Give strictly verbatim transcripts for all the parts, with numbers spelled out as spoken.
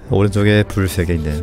오른쪽에 불 세 개 있네.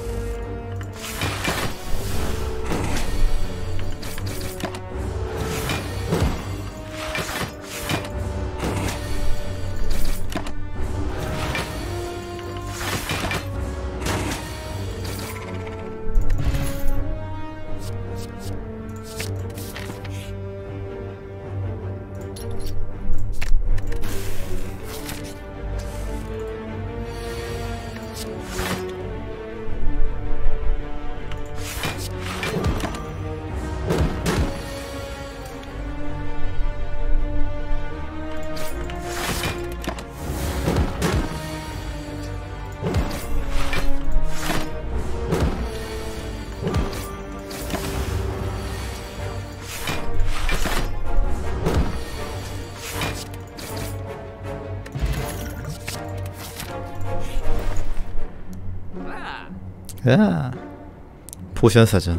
야, 포션 사자.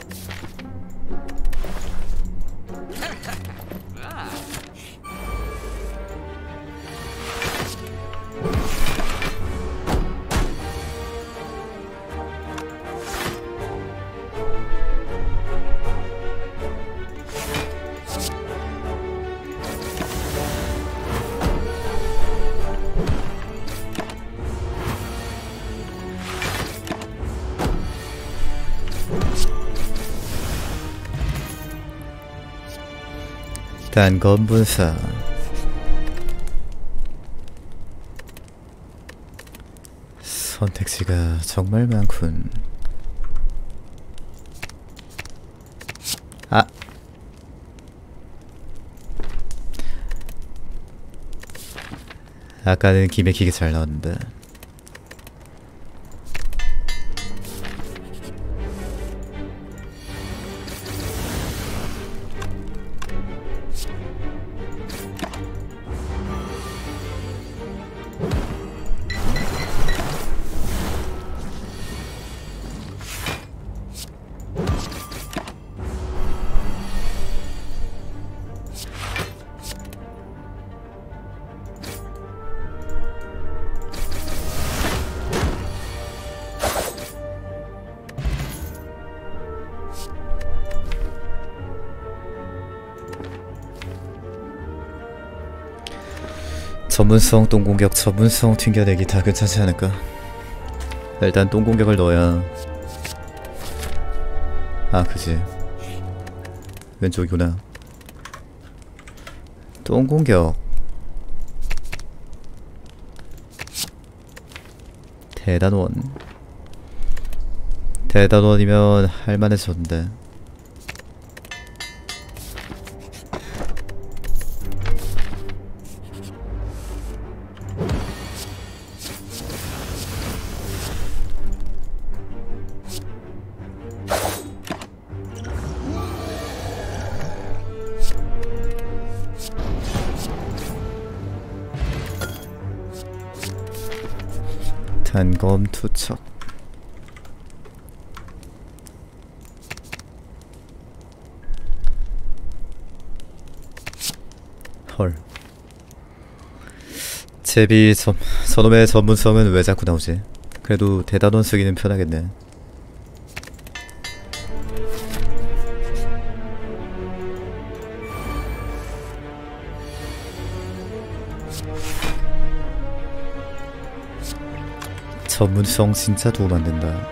단검 분사. 선택지가 정말 많군. 아, 아까는 기맥히게 잘 나왔는데. 전문성 똥공격, 전문성 튕겨내기 다 괜찮지 않을까? 일단 똥공격을 넣어야. 아, 그지. 왼쪽이구나. 똥공격. 대단원. 대단원이면 할만해졌는데. 단검 투척. 헐. 제비 전, 저놈의 전문성은 왜 자꾸 나오지? 그래도 대단원 쓰기는 편하겠네. 전문성 진짜 도움 안 된다.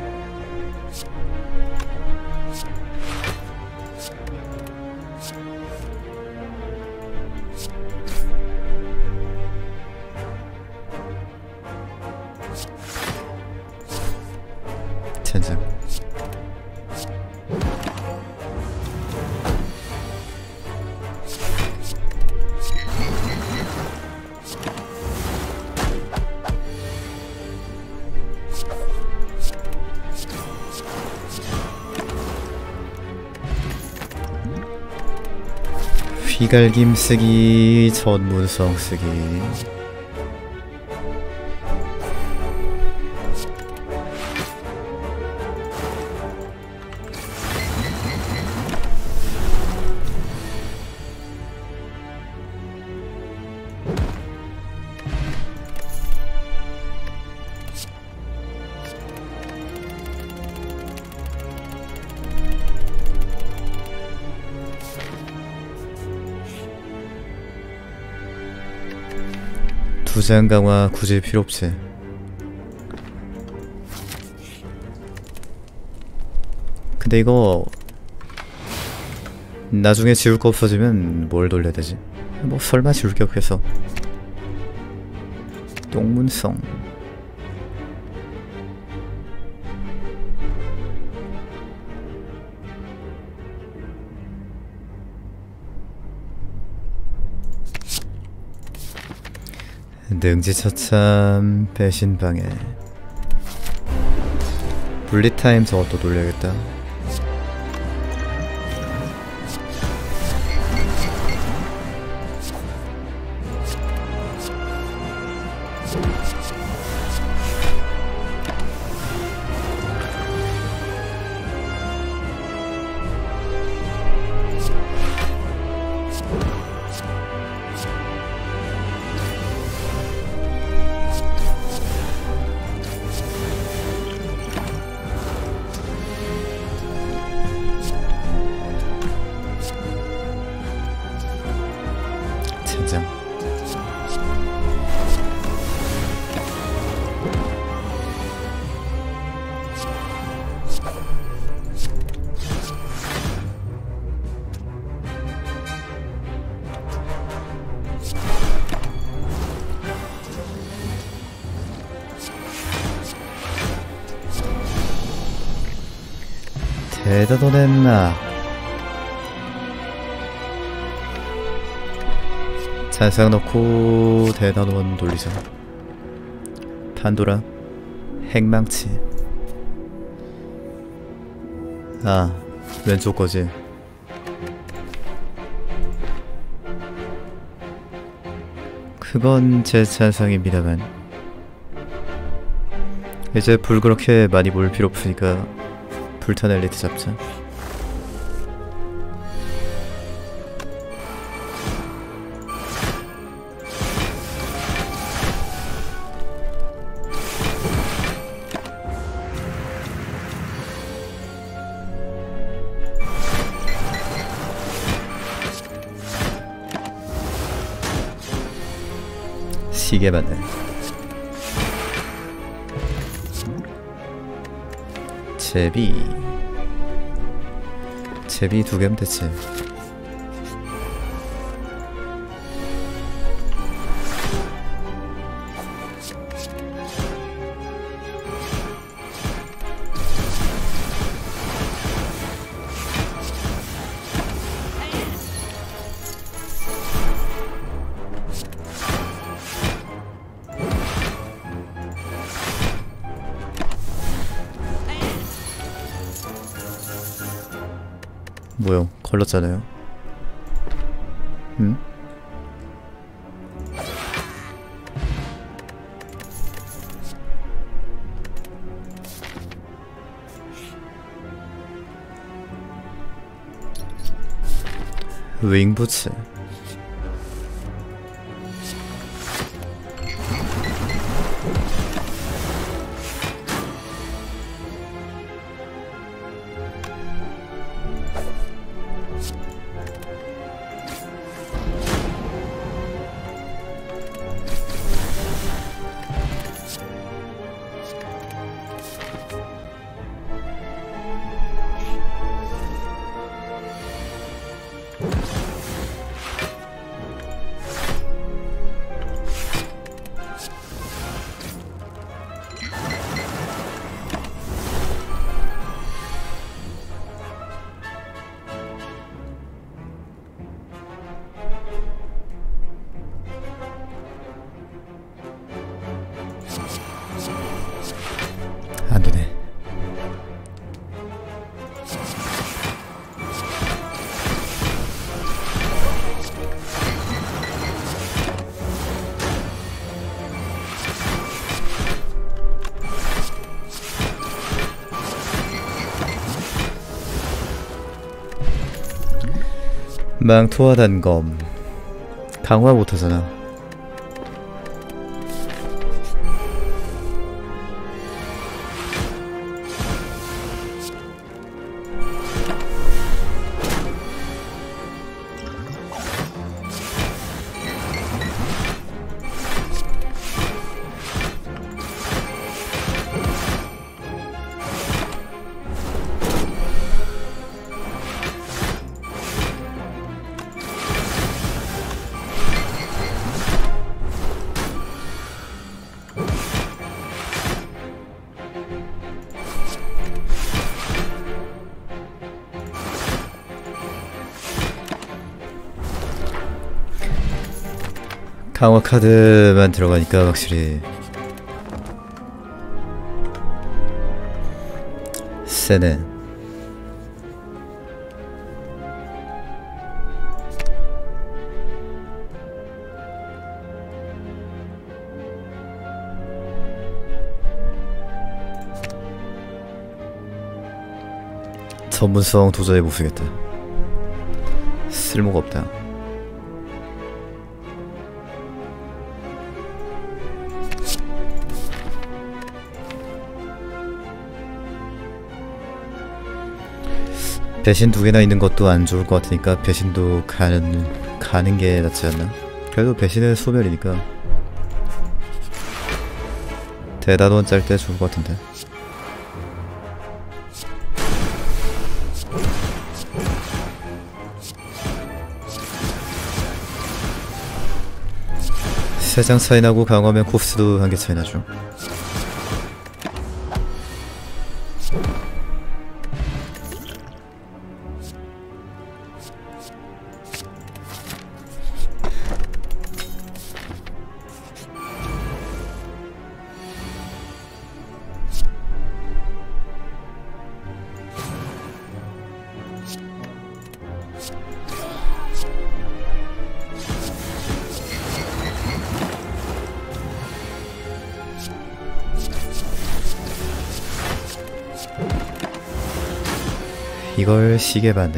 젠장. 휘갈김 쓰기, 전문성 쓰기. 부장 강화 굳이 필요 없지. 근데 이거 나중에 지울 거 없어지면 뭘 돌려야 되지? 뭐 설마 지울 게 없겠어. 똥문성. 능지처참 배신방해. 분리타임 저것도 돌려야겠다. 젠장. 대다도 냈나. 잔상 넣고 대단원 돌리자. 판도라 핵망치. 아, 왼쪽 거지. 그건 제 잔상입니다만 이제 불 그렇게 많이 볼 필요 없으니까 불탄 엘리트 잡자. 시계 맞네. 제비 제비 두 개면 됐지. 뭐요? 걸렸잖아요. 응? 윙부츠. 안되네. 망토와 단검 강화 못하잖아. 강화 카드만 들어가니까 확실히 세네. 전문성 도저히 못쓰겠다. 쓸모가 없다. 배신 두 개나 있는 것도 안 좋을 것 같으니까 배신도 가는, 가는 게 낫지 않나? 그래도 배신은 소멸이니까 대다돈 짤 때 좋을 것 같은데. 세 장 차이 나고 강화면 코스도 한 개 차이 나죠. 이걸 시계 반대.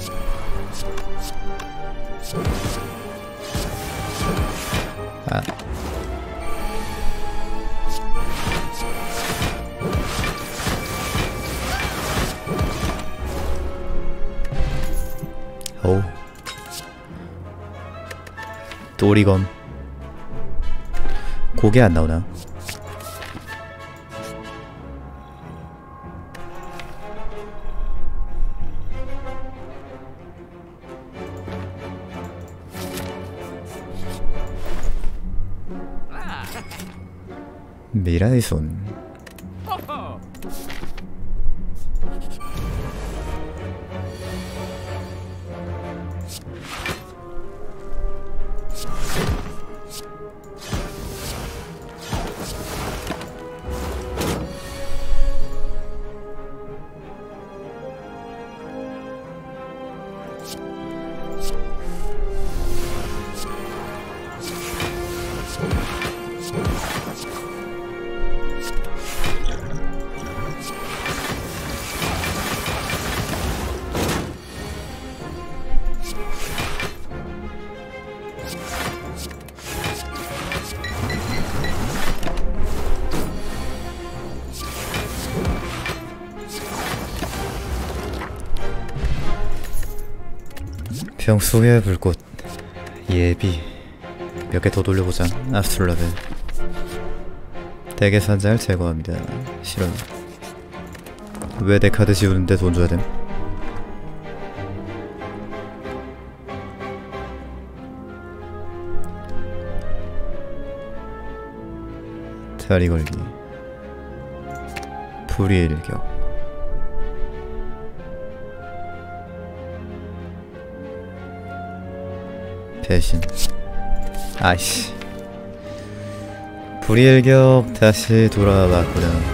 아. 오. 또리검. 고개 안 나오나? 미라의 손. 평소의 불꽃 예비 몇 개 더 돌려보자. 아스트롤라벨 대계산장을 제거합니다. 실험. 왜 내 카드 지우는데 돈 줘야 됨? 다리 걸기. 불의 일격. 배신. 아이씨. 불의일격 다시 돌아왔구나.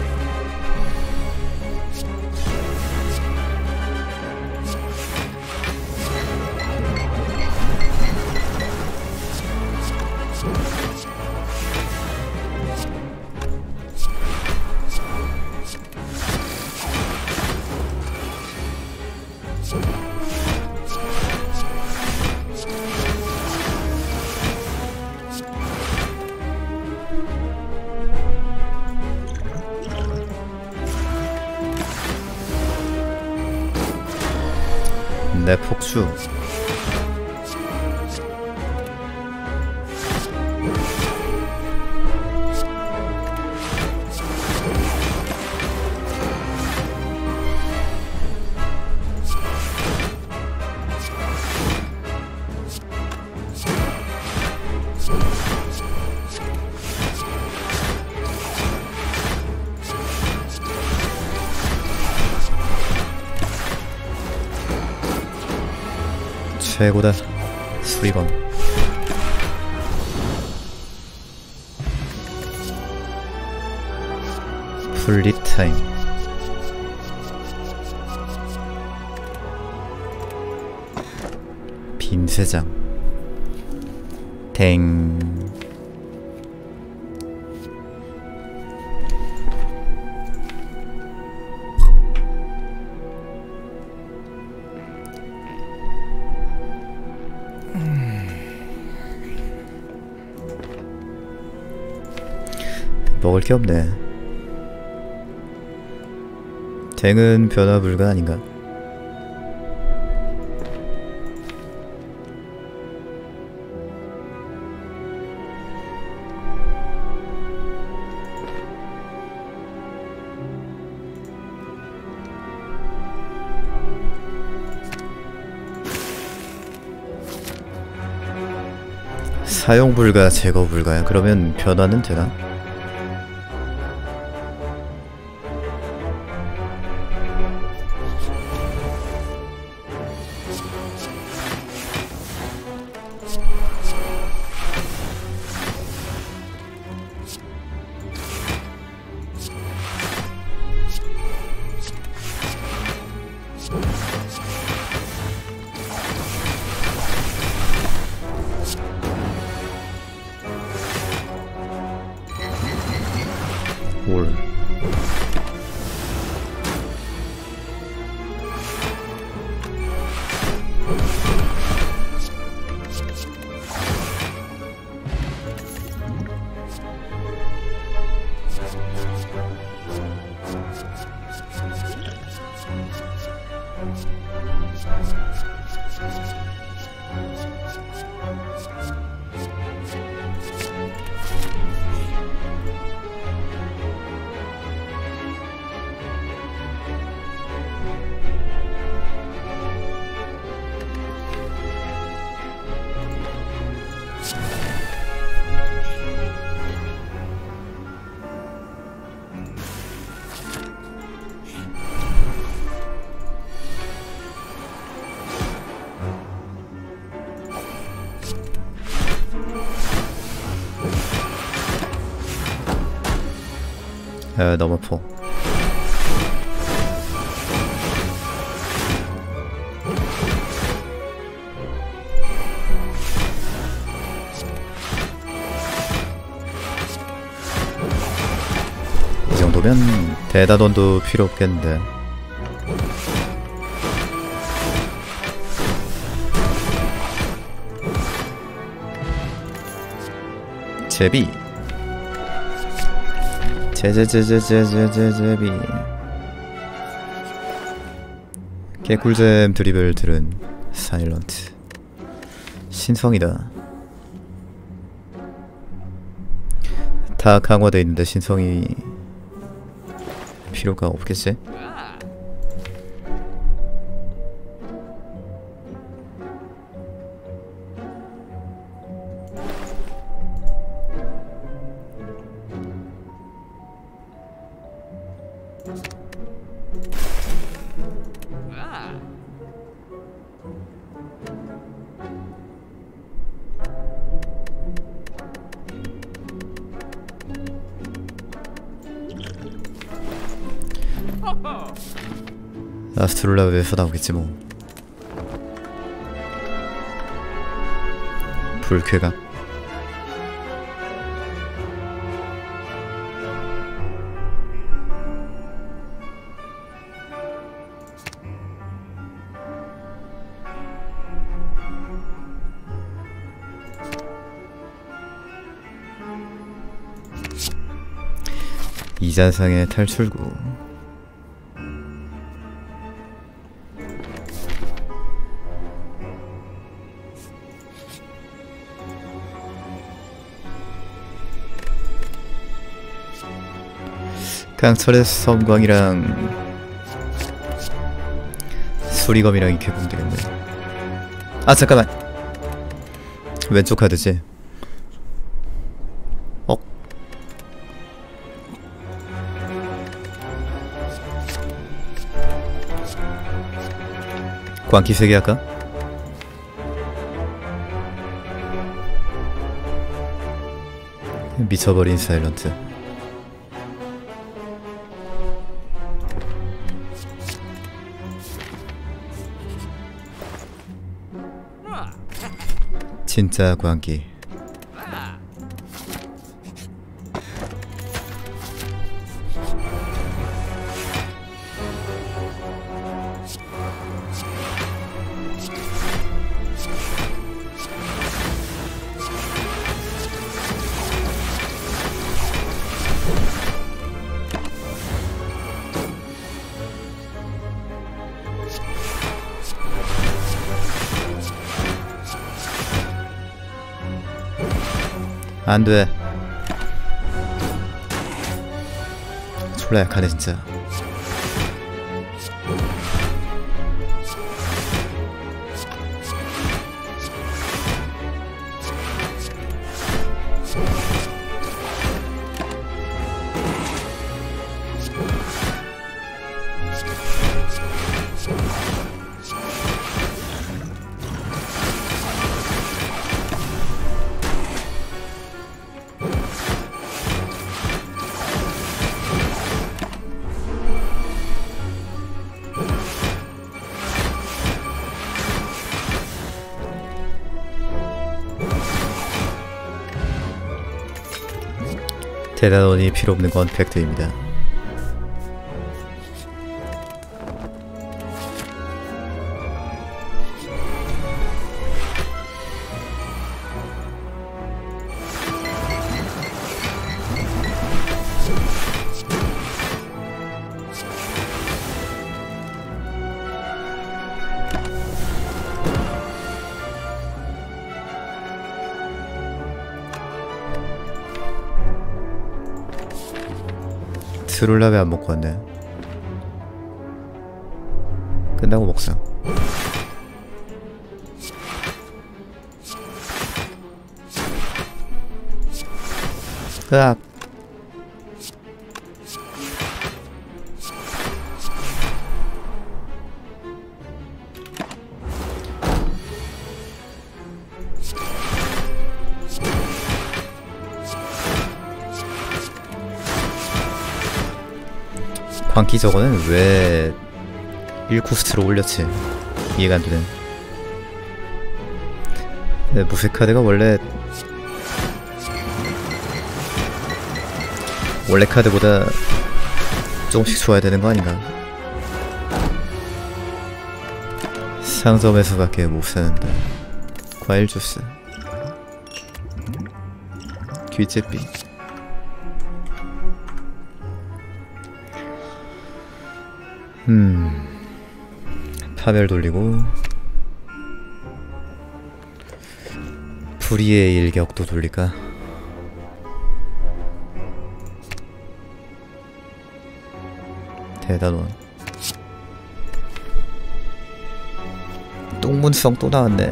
내 폭주. 최고다. 수리검. 슬립 타임. 빈 세장. 댕. 먹을 게 없네. 댕은 변화 불가 아닌가? 사용 불가, 제거 불가야. 그러면 변화는 되나? 올. 아, 너무 아파. 이 정도면 대다돈도 필요 없겠는데. 제비. 제제제제제제제제비. 개꿀잼 드립을 들은 사일런트. 신성이다. 다 강화돼 있는데 신성이 필요가 없겠지? 아스트롤라 웹에서 나오겠지 뭐. 불쾌감. 이자상의 탈출구. 강철의 섬광이랑 수리검이랑 이렇게 보면 되겠네. 아 잠깐만, 왼쪽 카드지? 어? 광기 세 개 할까? 미쳐버린 사일런트. 진짜 광기. 안돼. 졸라 약하네 진짜. 대단원이 필요 없는 건 팩트입니다. 트롤라 왜 안 먹고 왔네. 끝나고 먹자. 으악. 광기 저거는 왜 일 코스트로 올렸지? 이해가 안 되네. 네, 무쇠카드가 원래 원래 카드보다 조금씩 좋아야 되는 거 아닌가? 상점에서밖에 못 사는다. 과일 주스, 귀제비. 음, 파멸 돌리고 불의의 일격도 돌릴까? 대단원. 똥문성 또 나왔네.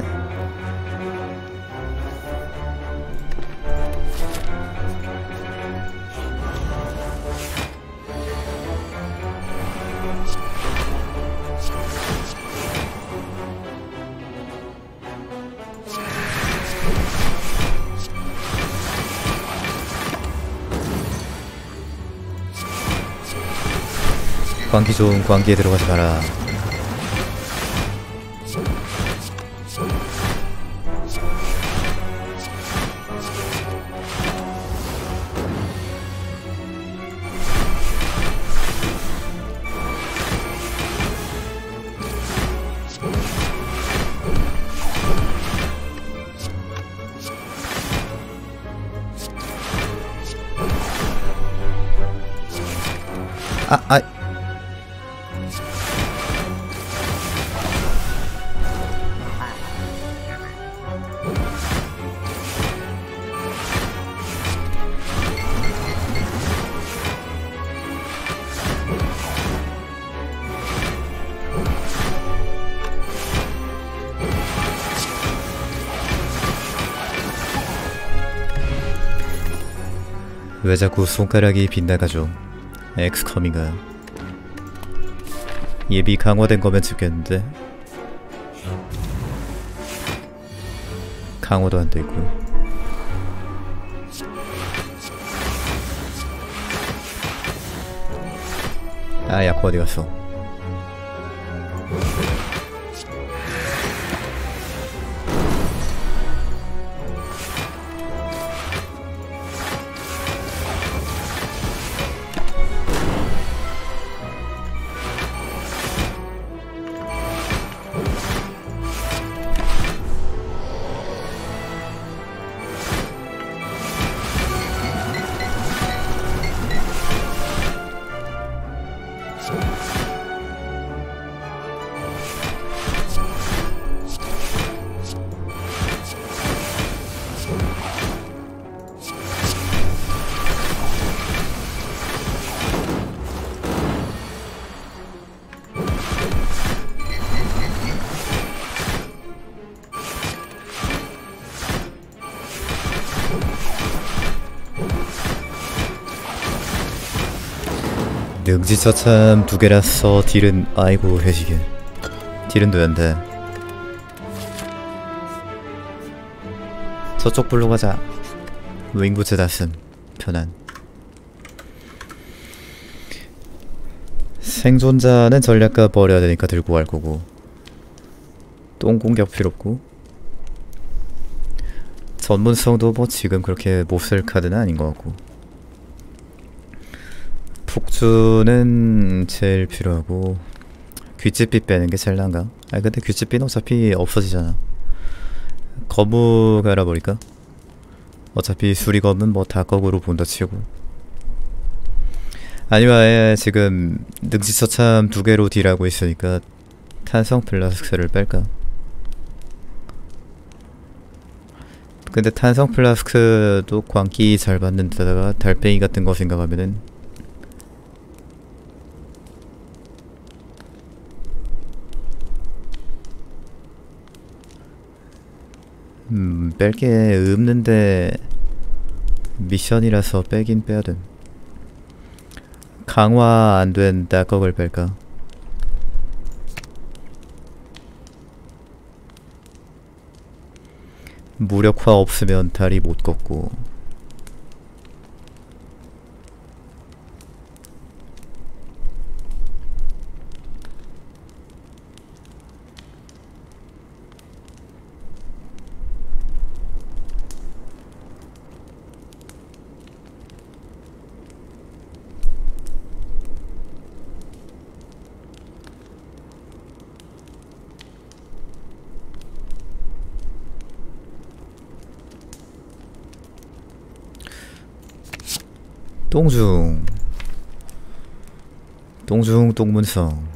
광기 좋은 광기에 들어가지 마라. 아, 아. 왜 자꾸 손가락이 빗나가죠? 엑스컴인가? 예비 강화된 거면 좋겠는데 강화도 안 되고. 아, 야코 어디 갔어? 능지처참 두 개라서 딜은 아이고 해지게 딜은 되는데 저쪽 불로 가자. 윙부츠 다슴 편안. 생존자는 전략가 버려야 되니까 들고 갈 거고 똥 공격 필요 없고 전문성도 뭐 지금 그렇게 못 쓸 카드는 아닌 것 같고 폭주는 제일 필요하고 귀찌빛 빼는 게 제일 나은가? 아니 근데 귀찌빛은 어차피 없어지잖아. 거무 갈아버릴까? 어차피 수리검은 뭐 다 거꾸로 본다 치고 아니면 아예 지금 능지처참 두 개로 딜하고 있으니까 탄성 플라스크를 뺄까? 근데 탄성 플라스크도 광기 잘 받는 데다가 달팽이 같은 거 생각하면은 음 뺄게 없는데 미션이라서 빼긴 빼야됨. 강화 안된 따꺽을 뺄까? 무력화 없으면 다리 못 걷고 똥중 똥중 똥문성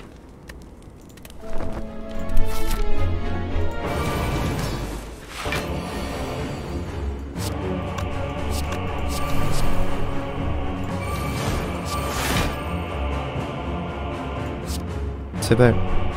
제발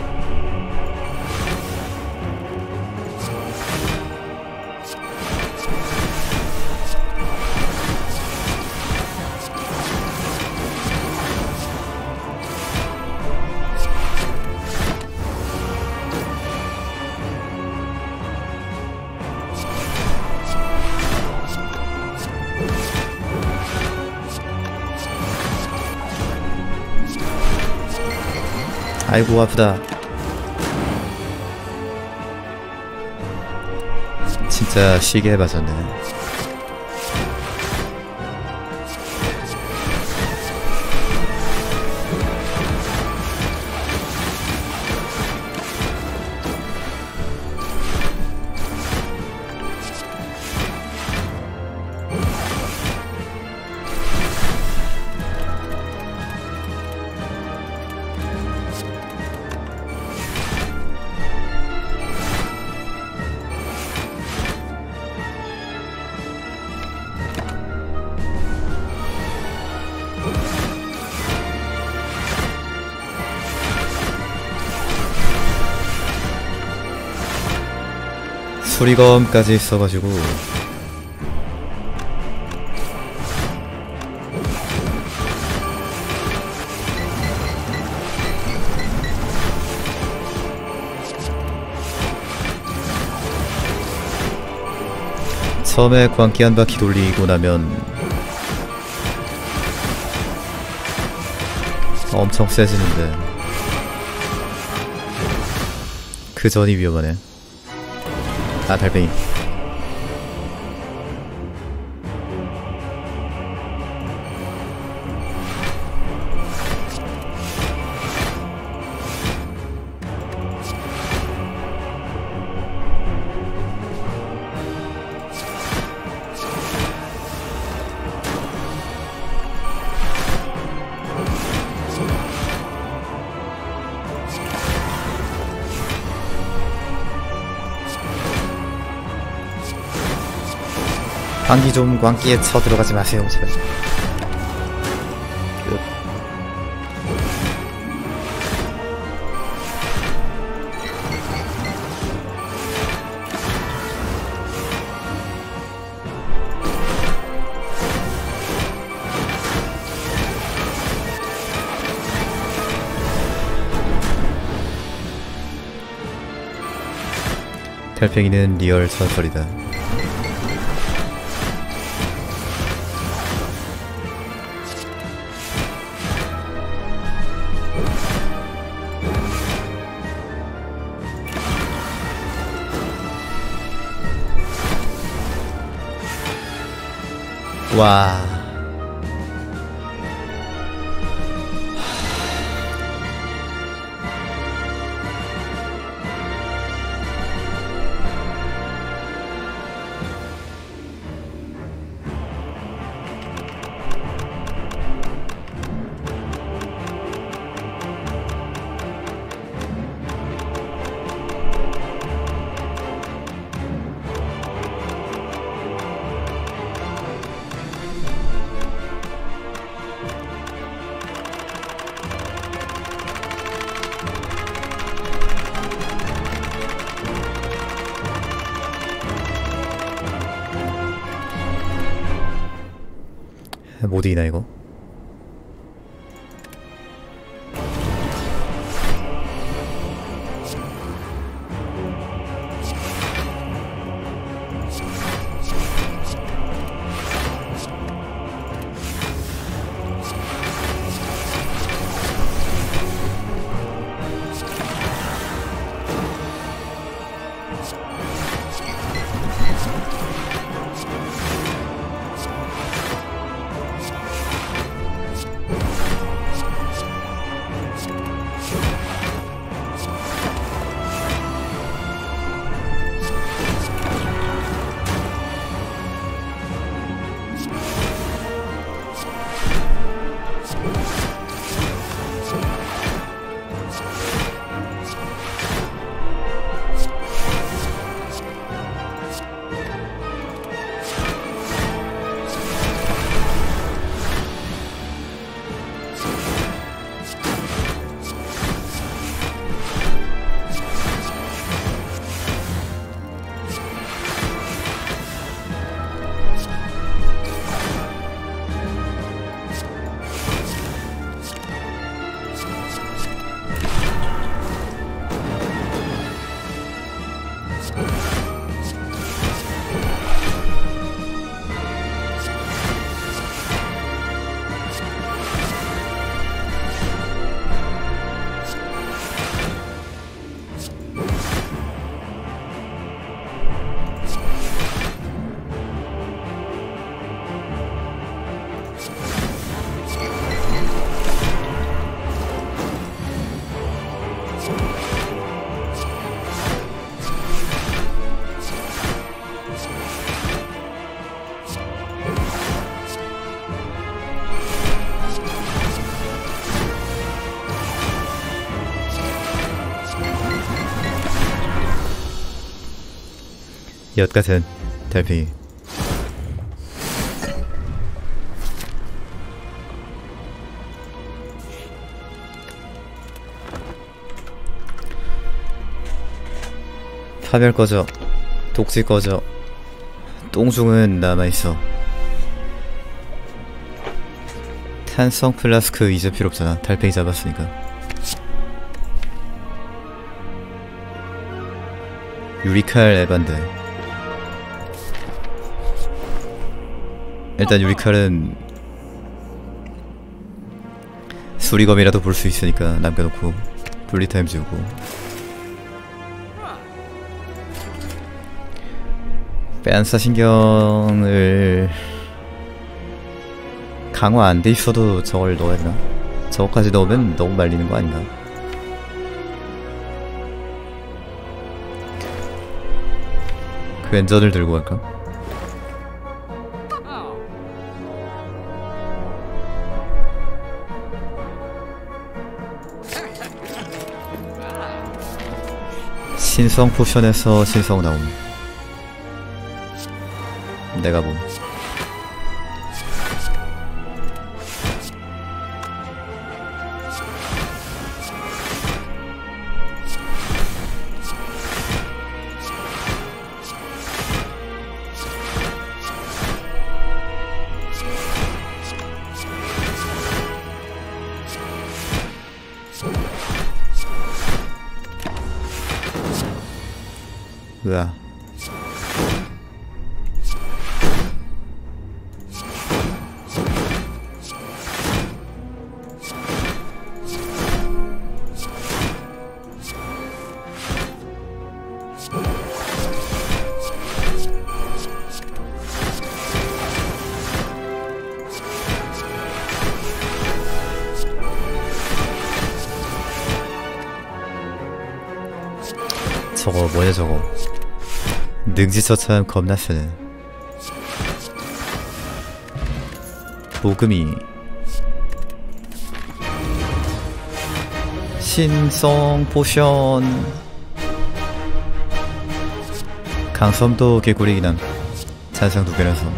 아이고 아프다. 진짜 시계 맞았네. 수리검까지 있어가지고 처음에 광기 한 바퀴 돌리고 나면 엄청 세지는데 그 전이 위험하네. 아 달팽이 광기 좀 광기에 쳐 들어가지 마세요 제발. 달팽이는 리얼 전설이다. 와. 못 이기나 이거? 엿같은 달팽이. 파멸 꺼져. 독지 꺼져. 똥중은 남아있어. 탄성 플라스크 이제 필요없잖아. 달팽이 잡았으니까. 유리칼 에반데. 일단 유리칼은 수리검이라도 볼 수 있으니까 남겨놓고 분리타임 지우고. 뺀사신경을 강화 안 돼 있어도 저걸 넣어야 되나? 저거까지 넣으면 너무 말리는 거 아닌가? 괜전을 들고 갈까? 신성 포션에서 신성 나옴. 내가 봄. 으아. 저거 뭐냐 저거. 능지처참 겁나 쓰네. 도금이 신성 포션. 강섬도 개꿀이긴 함. 잔상 두 개라서.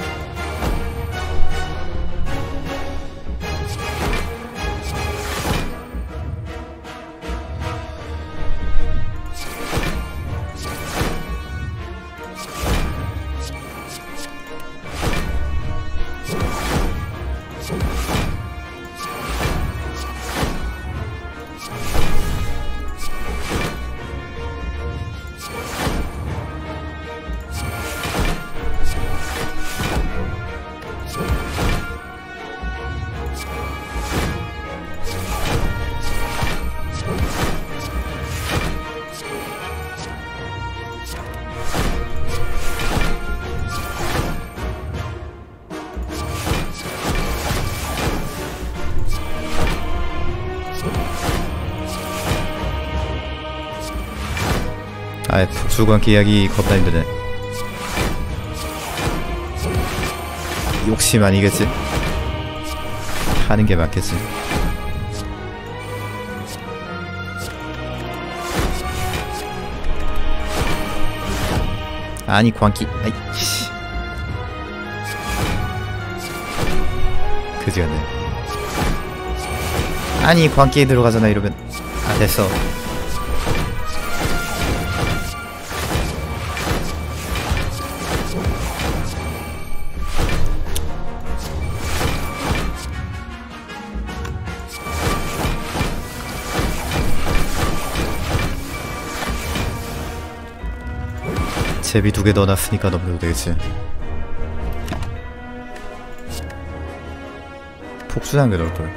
아이, 북수광기 이야기 겁나 힘드네. 욕심 아니겠지? 하는 게 맞겠지. 아니, 광기. 아이씨. 그지 같네. 아니, 광기에 들어가잖아, 이러면. 아, 됐어. 제비 두 개 넣어놨으니까 넘겨도 되겠지. 폭수 한 개 넣을걸.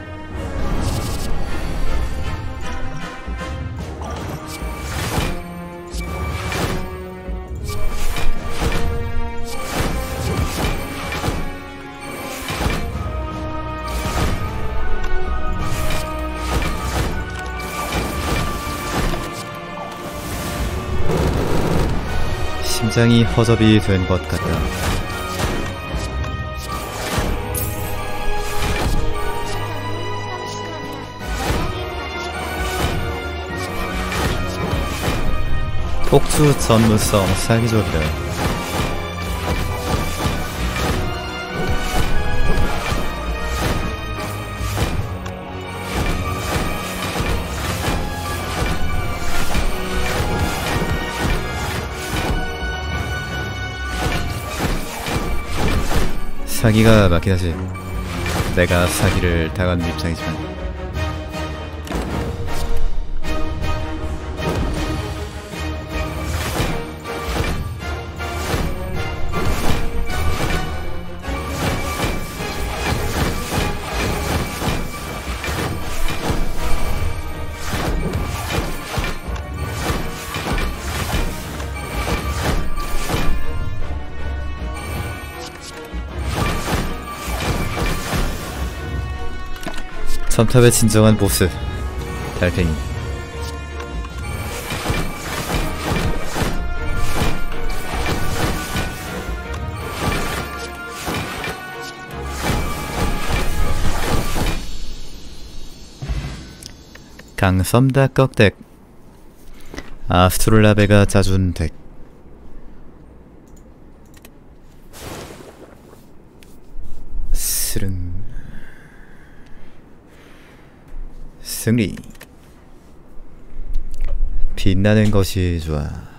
심장이 허접이 된 것 같다. 폭주 전문성 사기적이다. 사기가 맞긴 하지. 내가 사기를 당하는 입장이지만. 섬탑의 진정한 보스 달팽이. 강섬다 꺽덱. 아스트롤라베가 짜준 덱. 스릉 승리. 빛나는 것이 좋아.